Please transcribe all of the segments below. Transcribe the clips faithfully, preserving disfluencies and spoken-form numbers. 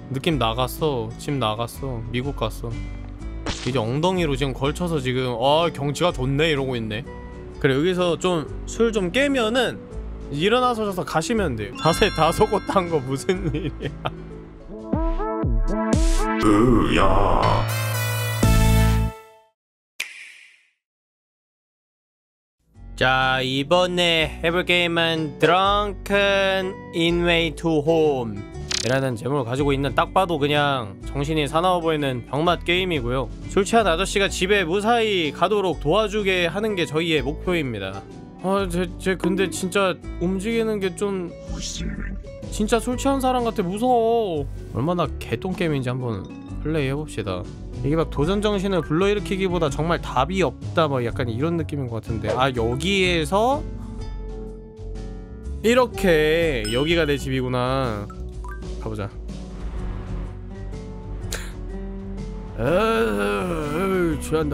느낌 나갔어. 집 나갔어. 미국 갔어. 이제 엉덩이로 지금 걸쳐서 지금 아 경치가 좋네 이러고 있네. 그래 여기서 좀 술 좀 깨면은 일어나서 가시면 돼요. 자세 다 속옷한 거 무슨 일이야. 으야. 자 이번에 해볼 게임은 Drunken Inway to Home 이라는 제목을 가지고 있는 딱 봐도 그냥 정신이 사나워 보이는 병맛 게임이고요. 술 취한 아저씨가 집에 무사히 가도록 도와주게 하는 게 저희의 목표입니다. 아, 쟤, 쟤 근데 진짜 움직이는 게 좀 진짜 술 취한 사람 같아. 무서워. 얼마나 개똥 게임인지 한번 플레이 해봅시다. 이게 막 도전 정신을 불러일으키기보다 정말 답이 없다 뭐 약간 이런 느낌인 것 같은데. 아 여기에서 이렇게 여기가 내 집이구나. 가보자. 에이 취한다.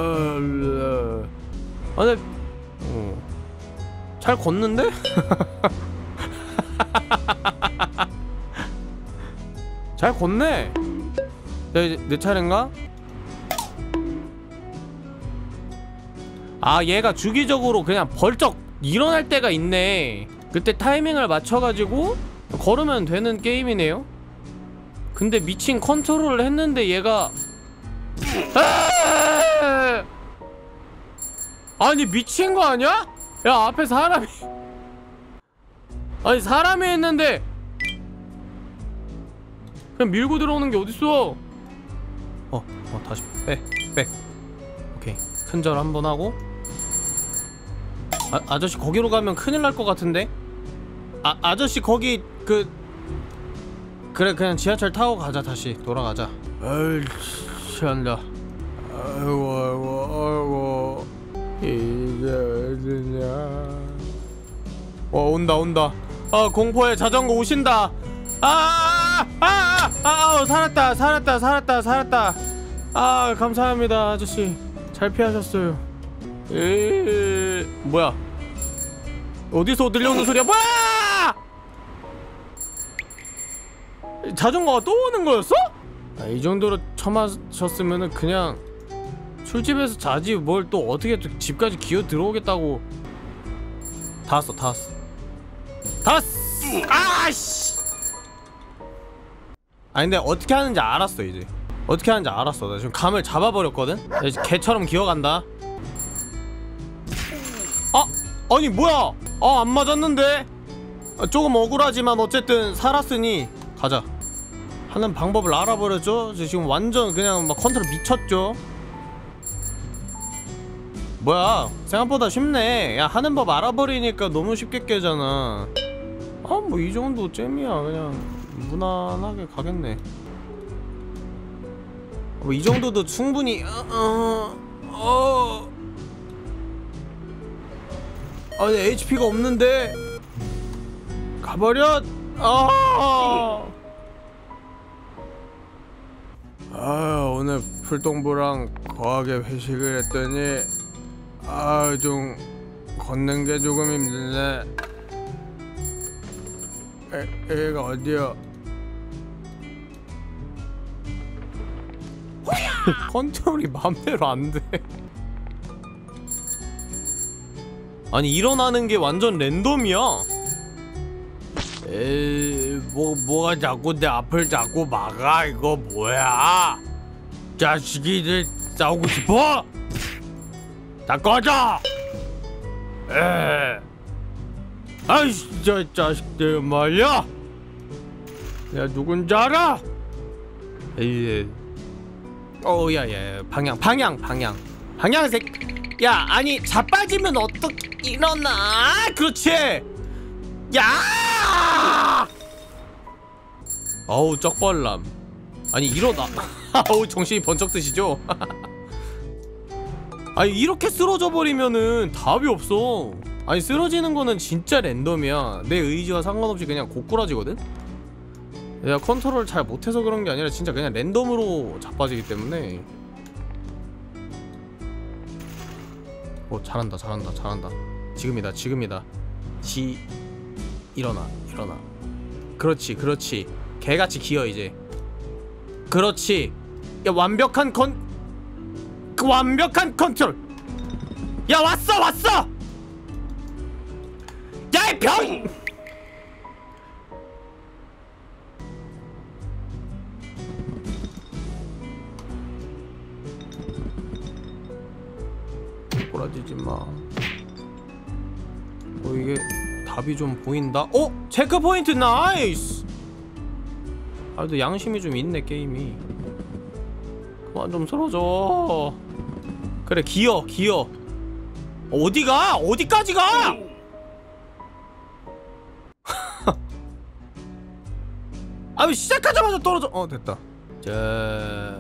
아 근데 어. 잘 걷는데? 잘 걷네. 내, 내 차례인가? 아 얘가 주기적으로 그냥 벌쩍 일어날 때가 있네. 그때 타이밍을 맞춰가지고 걸으면 되는 게임이네요. 근데 미친 컨트롤을 했는데 얘가 아니 미친 거 아니야? 야 앞에 사람이 아니 사람이 있는데 그냥 밀고 들어오는 게 어딨어. 어, 어 다시 빼, 백. 오케이 큰절 한번 하고. 아, 아저씨 거기로 가면 큰일 날 것 같은데? 아, 아저씨 거기 그 그래 그냥 지하철 타고 가자. 다시 돌아가자. 아이 취한다. 아이고 아이고 아이고 이게 어디냐. 어 온다 온다. 아 공포의 자전거 오신다. 아아아아 아, 아, 아, 아, 살았다 살았다 살았다 살았다. 아 감사합니다 아저씨. 잘 피하셨어요. 에이 뭐야 어디서 들려오는 소리야. 뭐야 자전거가 또 오는 거였어? 아, 이 정도로 처마셨으면은 그냥 술집에서 자지 뭘 또 어떻게 또 집까지 기어 들어오겠다고. 다 왔어 다 왔어 다 왔어. 아씨 아니 근데 어떻게 하는지 알았어. 이제 어떻게 하는지 알았어. 나 지금 감을 잡아버렸거든? 나 이제 개처럼 기어간다. 아! 아니 뭐야! 아 안 맞았는데? 아, 조금 억울하지만 어쨌든 살았으니 가자. 하는 방법을 알아버렸죠? 지금 완전 그냥 막 컨트롤 미쳤죠? 뭐야 생각보다 쉽네. 야 하는 법 알아버리니까 너무 쉽게 깨잖아. 아 뭐 이 정도 잼이야. 그냥 무난하게 가겠네. 뭐 이 정도도 충분히 어... 어... 아니 에이치피가 없는데 가버렸. 아... 아 오늘 풀동부랑 거하게 회식을 했더니 아 좀 걷는 게 조금 힘드네. 에, 얘가 어디야? 컨트롤이 맘대로 안 돼. 아니 일어나는 게 완전 랜덤이야. 에이 뭐 뭐가 자꾸 내 앞을 자꾸 막아. 이거 뭐야? 자식이들 싸우고 싶어? 다 꺼져! 에 아이씨 저 자식들 말이야. 내가 누군지 알아? 에이 어 야야 방향 방향 방향 방향색. 야 아니 자빠지면 어떻게 일어나. 그렇지. 야 어우 쩍벌남. 아니 일어나. 어우 정신이 번쩍 드시죠? 아니 이렇게 쓰러져 버리면은 답이 없어. 아니 쓰러지는 거는 진짜 랜덤이야. 내 의지와 상관없이 그냥 고꾸라지거든? 내가 컨트롤을 잘 못해서 그런 게 아니라 진짜 그냥 랜덤으로 자빠지기 때문에. 어 잘한다 잘한다 잘한다. 지금이다 지금이다. 지 일어나 일어나. 그렇지 그렇지 개같이 기어. 이제 그렇지. 야 완벽한 컨 그 완벽한 컨트롤. 야 왔어 왔어. 야 이 병. 꼬라지지 마. 어 이게 답이 좀 보인다. 어 체크 포인트 나이스. 아 근데 양심이 좀 있네 게임이. 그만 좀 쓰러져. 그래 기어 기어. 어디가? 어디까지 가? 아 왜 시작하자마자 떨어져. 어 됐다. 자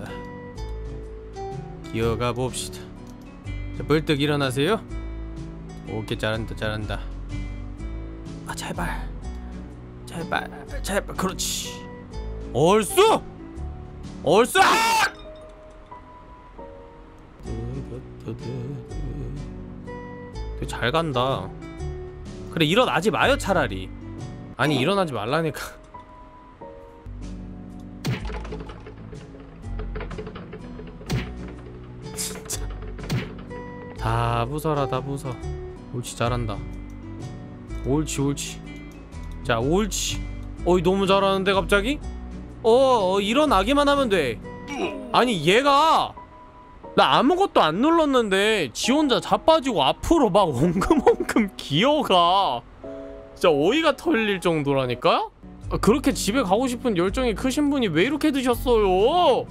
기어가 봅시다. 자 벌떡 일어나세요. 오케이 잘한다 잘한다. 아 제발 제발 제발. 그렇지. 얼쑤 얼쑤. 되게 잘 간다. 그래 일어나지 마요 차라리. 아니 일어나지 말라니까. 진짜 다 부숴라 다 부숴. 옳지 잘한다. 옳지 옳지. 자 옳지. 어이 너무 잘하는데 갑자기? 어, 어 일어나기만 하면 돼. 아니 얘가 나 아무것도 안 눌렀는데 지 혼자 자빠지고 앞으로 막 엉금엉금 기어가. 진짜 어이가 털릴 정도라니까? 아, 그렇게 집에 가고 싶은 열정이 크신 분이 왜 이렇게 드셨어요?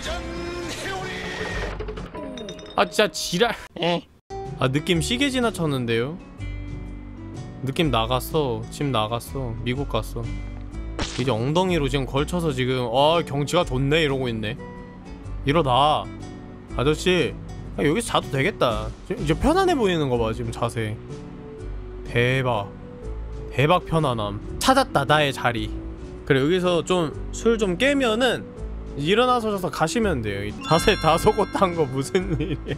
아 진짜 지랄. 아 느낌 시계 지나쳤는데요? 느낌 나갔어. 집 나갔어. 미국 갔어. 이제 엉덩이로 지금 걸쳐서 지금 아 경치가 좋네 이러고 있네. 일어나 아저씨. 아, 여기서 자도 되겠다. 이제 편안해 보이는 거 봐 지금 자세. 대박 대박 편안함. 찾았다 나의 자리. 그래 여기서 좀 술 좀 깨면은 일어나서 가시면 돼요. 자세 다 속옷한 거 무슨 일이야.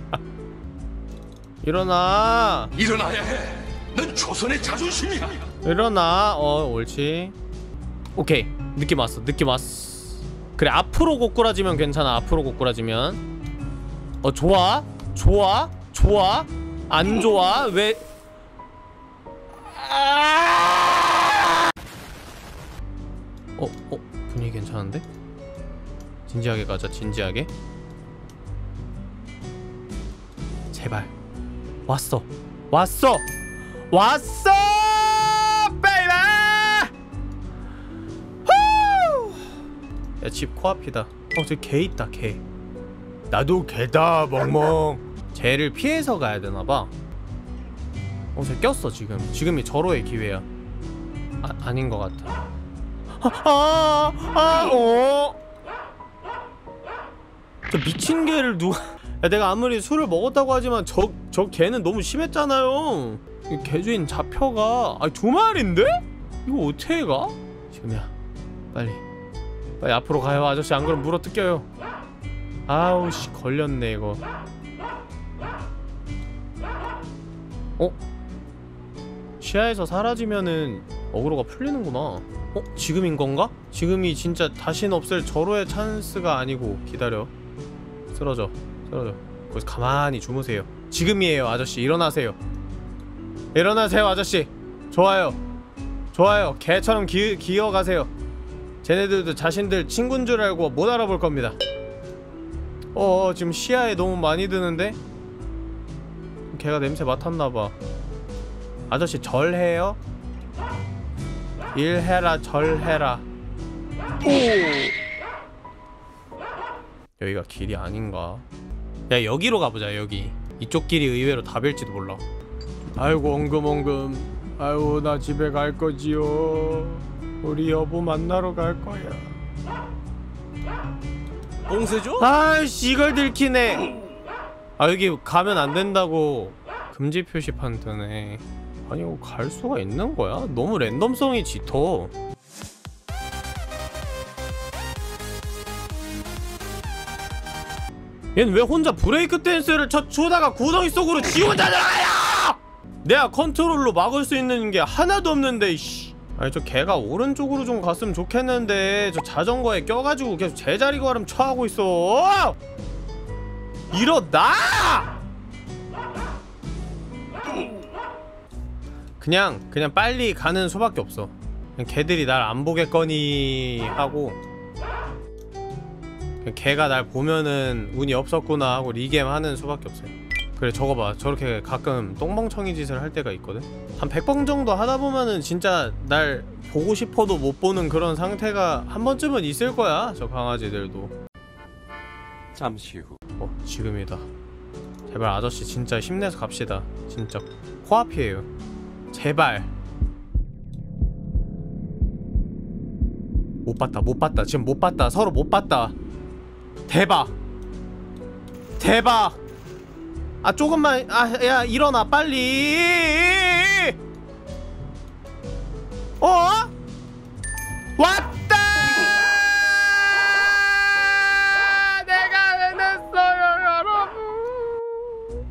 일어나. 일어나야 해. 넌 조선의 자존심이야. 일어나. 어 옳지. 오케이 느낌 왔어 느낌 왔어. 그래 앞으로 고꾸라지면 괜찮아. 앞으로 고꾸라지면 어 좋아 좋아 좋아. 안 좋아 왜. 어 어 분위기 괜찮은데? 진지하게 가자 진지하게. 제발 왔어 왔어 왔어 베이비. 야 집 코앞이다. 어 저기 개 있다 개. 나도 개다 멍멍. 쟤를 피해서 가야 되나봐. 어 쟤 꼈어 지금. 지금이 절호의 기회야. 아 아닌 것 같아. 아아 아, 어. 저 미친 개를 누가. 야 내가 아무리 술을 먹었다고 하지만 저 저 개는 너무 심했잖아요. 이 개주인 잡혀가. 아니 두 마리인데? 이거 어떻게 가? 지금이야. 빨리 빨리 앞으로 가요 아저씨. 안 그러면 물어 뜯겨요. 아우 씨 걸렸네 이거. 어? 시야에서 사라지면은 어그로가 풀리는구나. 어? 지금인 건가? 지금이 진짜 다시는 없을 절호의 찬스가 아니고. 기다려. 쓰러져 쓰러져. 거기서 가만히 주무세요. 지금이에요 아저씨. 일어나세요. 일어나세요 아저씨. 좋아요 좋아요. 개처럼 기, 기어가세요. 쟤네들도 자신들 친구인 줄 알고 못 알아볼 겁니다. 어 지금 시야에 너무 많이 드는데? 걔가 냄새 맡았나봐. 아저씨 절해요? 일해라 절해라. 오! 여기가 길이 아닌가? 야 여기로 가보자. 여기 이쪽 길이 의외로 답일지도 몰라. 아이고 엉금엉금. 아이고 나 집에 갈 거지요. 우리 여보 만나러 갈 거야. 봉쇄죠? 아이씨 이걸 들키네. 아 여기 가면 안 된다고 금지 표시판 뜨네. 아니 이거 갈 수가 있는 거야? 너무 랜덤성이 짙어. 얜 왜 혼자 브레이크 댄스를 쳐 추다가 구덩이 속으로 지 혼자 들어가요! 내가 컨트롤로 막을 수 있는 게 하나도 없는데 씨. 아니 저 걔가 오른쪽으로 좀 갔으면 좋겠는데 저 자전거에 껴가지고 계속 제자리 걸음 쳐하고 있어. 일어나! 그냥 그냥 빨리 가는 수밖에 없어. 그냥 걔들이 날 안 보겠거니 하고 그냥 걔가 날 보면은 운이 없었구나 하고 리겜 하는 수밖에 없어요. 그래 저거 봐, 저렇게 가끔 똥멍청이 짓을 할 때가 있거든. 한 백 번 정도 하다 보면은 진짜 날 보고 싶어도 못 보는 그런 상태가 한 번쯤은 있을 거야, 저 강아지들도. 잠시 후. 어, 지금이다. 제발 아저씨 진짜 힘내서 갑시다. 진짜 코앞이에요. 제발. 못 봤다, 못 봤다. 지금 못 봤다. 서로 못 봤다. 대박. 대박. 아 조금만. 아 야 일어나 빨리. 어? 왔다. 내가 해냈어요 여러분.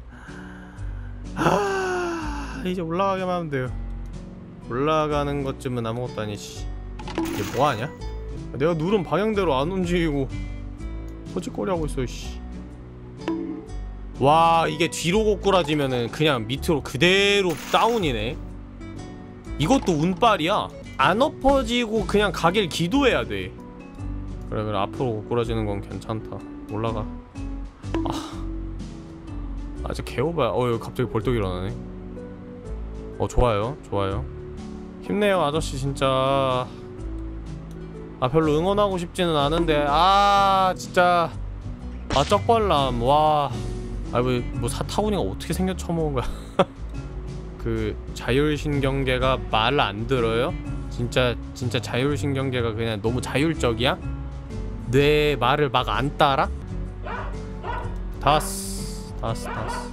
아 이제 올라가기만 하면 돼요. 올라가는 것쯤은 아무것도 아니지. 이게 뭐하냐? 내가 누른 방향대로 안 움직이고 허짓거리 하고 있어. 씨. 와 이게 뒤로 고꾸라지면은 그냥 밑으로 그대로 다운이네. 이것도 운빨이야. 안 엎어지고 그냥 가길 기도해야 돼. 그래 그래 앞으로 고꾸라지는 건 괜찮다. 올라가. 아 아직 개오바야. 어 여기 갑자기 벌떡 일어나네. 어 좋아요 좋아요. 힘내요 아저씨 진짜. 아 별로 응원하고 싶지는 않은데 아 진짜 아 쩍벌남. 와 아 뭐 뭐 사타구니가 어떻게 생겨 처먹은 거야. 그 자율신경계가 말을 안 들어요? 진짜 진짜 자율신경계가 그냥 너무 자율적이야? 내 말을 막 안 따라? 다 왔어 다 왔어 다 왔어.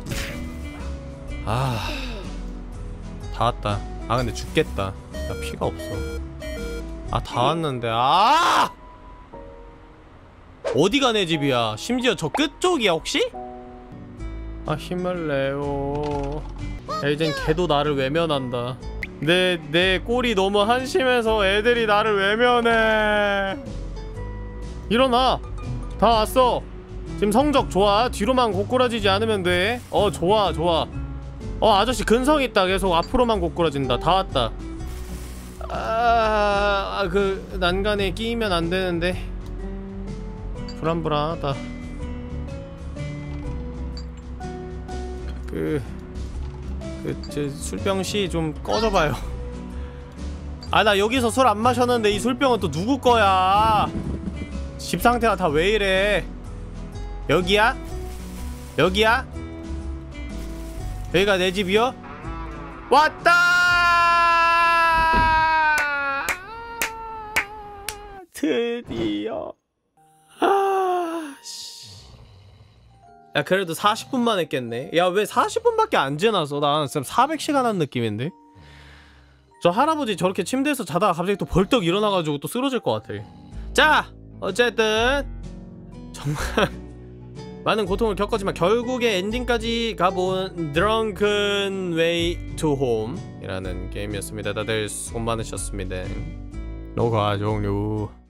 아 다 왔다. 아 근데 죽겠다. 나 피가 없어. 아 다 왔는데 아 어디가 내 집이야. 심지어 저 끝쪽이야 혹시? 아 힘을 내요. 야, 이젠 걔도 나를 외면한다. 내, 내 꼴이 너무 한심해서 애들이 나를 외면해. 일어나. 다 왔어. 지금 성적 좋아. 뒤로만 고꾸라지지 않으면 돼. 어 좋아 좋아. 어 아저씨 근성 있다. 계속 앞으로만 고꾸라진다. 다 왔다. 아, 그 난간에 끼면 안 되는데 불안불안하다. 그, 그, 저 술병씨 좀 꺼져봐요. 아, 나 여기서 술 안 마셨는데 이 술병은 또 누구 거야? 집 상태가 다 왜 이래? 여기야? 여기야? 여기가 내 집이요? 왔다! 드디어. 아, 씨. 야, 그래도 사십 분만 했겠네. 야, 왜 사십 분밖에 안 지났어? 난 지금 사백 시간 한 느낌인데? 저 할아버지 저렇게 침대에서 자다가 갑자기 또 벌떡 일어나가지고 또 쓰러질 것 같아. 자! 어쨌든 정말 많은 고통을 겪었지만 결국에 엔딩까지 가본 Drunken Way to Home 이라는 게임이었습니다. 다들 수고 많으셨습니다. 녹화 종료.